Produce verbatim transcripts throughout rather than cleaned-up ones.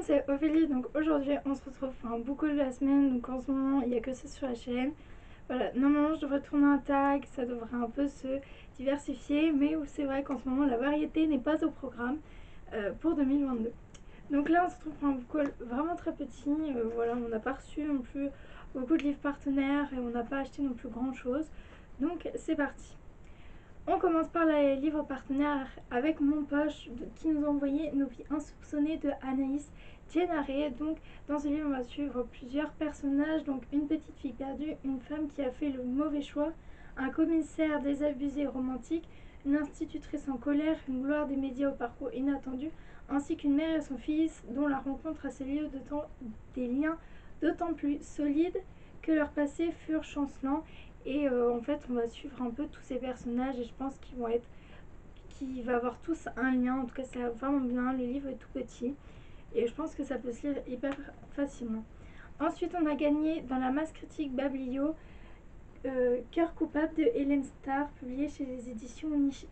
c'est Ophélie, donc aujourd'hui on se retrouve pour un book haul de la semaine, donc en ce moment il n'y a que ça sur la chaîne. Voilà, normalement je devrais tourner un tag, ça devrait un peu se diversifier, mais c'est vrai qu'en ce moment la variété n'est pas au programme euh, pour deux mille vingt-deux. Donc là on se retrouve pour un book haul vraiment très petit, euh, voilà, on n'a pas reçu non plus beaucoup de livres partenaires et on n'a pas acheté non plus grand chose, donc c'est parti. On commence par les livres partenaires avec Mon Poche qui nous a envoyé Nos vies insoupçonnées de Anaïs Gennaré. Donc dans ce livre on va suivre plusieurs personnages, donc une petite fille perdue, une femme qui a fait le mauvais choix, un commissaire désabusé et romantique, une institutrice en colère, une gloire des médias au parcours inattendu, ainsi qu'une mère et son fils dont la rencontre a scellé de temps des liens d'autant plus solides que leur passé furent chancelants. Et euh, en fait on va suivre un peu tous ces personnages et je pense qu'ils vont être qu'il va avoir tous un lien. En tout cas c'est vraiment bien, le livre est tout petit et je pense que ça peut se lire hyper facilement. Ensuite on a gagné dans la masse critique Bablio euh, Cœur coupable de Hélène Starr, publié chez les éditions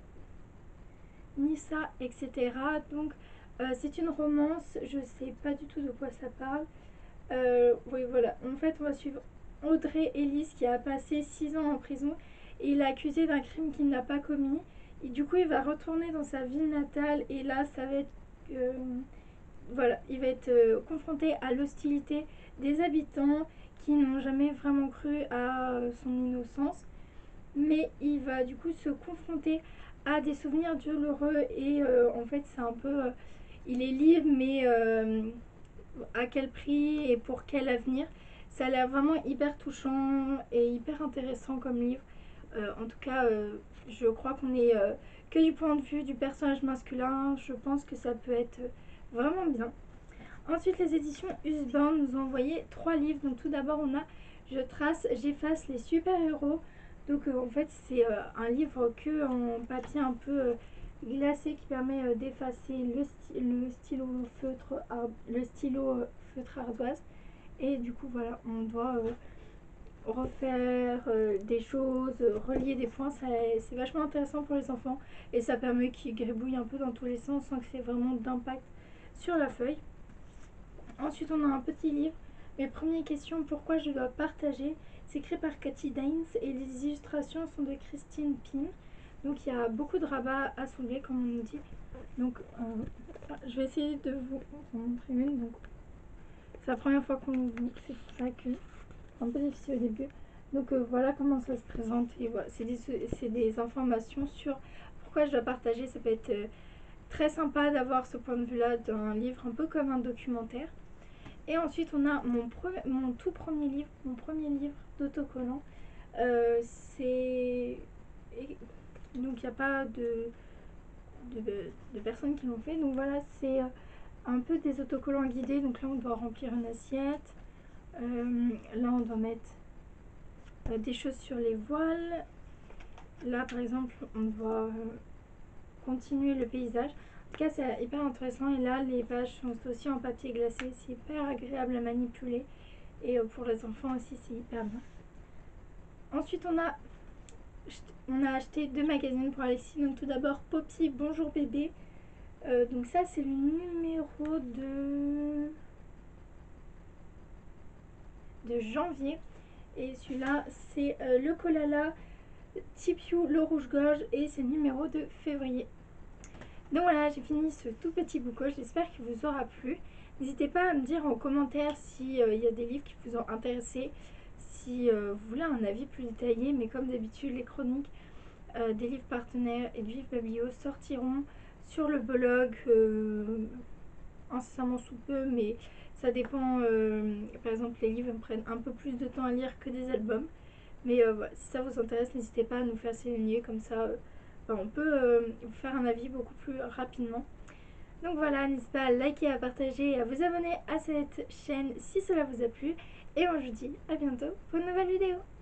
Nissa, etc. Donc euh, c'est une romance, je sais pas du tout de quoi ça parle. Euh, oui voilà, en fait on va suivre Audrey Ellis qui a passé six ans en prison et il est accusé d'un crime qu'il n'a pas commis. Et du coup il va retourner dans sa ville natale et là ça va être... Euh, voilà, il va être euh, confronté à l'hostilité des habitants qui n'ont jamais vraiment cru à euh, son innocence. Mais il va du coup se confronter à des souvenirs douloureux et euh, en fait c'est un peu... Euh, il est libre mais... Euh, à quel prix et pour quel avenir. Ça a l'air vraiment hyper touchant et hyper intéressant comme livre. Euh, en tout cas, euh, je crois qu'on est euh, que du point de vue du personnage masculin. Je pense que ça peut être vraiment bien. Ensuite, les éditions Usborne nous ont envoyé trois livres. Donc tout d'abord, on a Je trace, j'efface les super-héros. Donc euh, en fait, c'est euh, un livre que en papier un peu euh, glacé qui permet euh, d'effacer le, sti le stylo feutre, le stylo euh, feutre ardoise. Et du coup, voilà, on doit euh, refaire euh, des choses, euh, relier des points. C'est vachement intéressant pour les enfants et ça permet qu'ils gribouillent un peu dans tous les sens sans que c'est vraiment d'impact sur la feuille. Ensuite, on a un petit livre. Mes premières questions, pourquoi je dois partager. C'est écrit par Cathy Daines et les illustrations sont de Christine Pym. Donc il y a beaucoup de rabats à soulever comme on nous dit. Donc euh, je vais essayer de vous en montrer une. Donc c'est la première fois qu'on ouvre, c'est pour ça que c'est un peu difficile au début. Donc euh, voilà comment ça se présente et voilà, c'est des, des informations sur pourquoi je dois partager. Ça peut être euh, très sympa d'avoir ce point de vue là d'un livre un peu comme un documentaire. Et ensuite on a mon, mon tout premier livre, mon premier livre d'autocollant. Euh, c'est... Donc il n'y a pas de, de, de personnes qui l'ont fait. Donc voilà, c'est un peu des autocollants guidés. Donc là on doit remplir une assiette. Euh, là on doit mettre euh, des choses sur les voiles. Là par exemple on doit euh, continuer le paysage. En tout cas c'est hyper intéressant. Et là les pages sont aussi en papier glacé. C'est hyper agréable à manipuler. Et pour les enfants aussi c'est hyper bien. Ensuite on a on a acheté deux magazines pour Alexis. Donc tout d'abord Poppy Bonjour bébé. Euh, donc ça c'est le numéro de de janvier. Et celui-là c'est euh, le Kolala Tipiou le rouge-gorge et c'est le numéro de février. Donc voilà, j'ai fini ce tout petit book haul. J'espère qu'il vous aura plu. N'hésitez pas à me dire en commentaire s'il euh, y a des livres qui vous ont intéressé, si euh, vous voulez un avis plus détaillé. Mais comme d'habitude, les chroniques euh, des livres partenaires et du livre Bablio sortiront sur le blog euh, incessamment sous peu, mais ça dépend. Euh, par exemple, les livres me prennent un peu plus de temps à lire que des albums. Mais euh, voilà, si ça vous intéresse, n'hésitez pas à nous faire signer, comme ça euh, ben, on peut euh, vous faire un avis beaucoup plus rapidement. Donc voilà, n'hésitez pas à liker, à partager et à vous abonner à cette chaîne si cela vous a plu. Et moi je vous dis à bientôt pour une nouvelle vidéo.